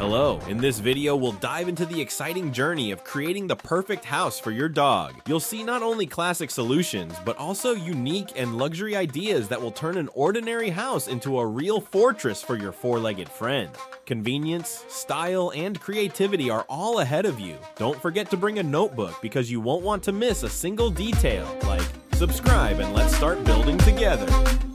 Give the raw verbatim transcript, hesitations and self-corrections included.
Hello, in this video we'll dive into the exciting journey of creating the perfect house for your dog. You'll see not only classic solutions, but also unique and luxury ideas that will turn an ordinary house into a real fortress for your four-legged friend. Convenience, style, and creativity are all ahead of you. Don't forget to bring a notebook because you won't want to miss a single detail. Like, subscribe and let's start building together.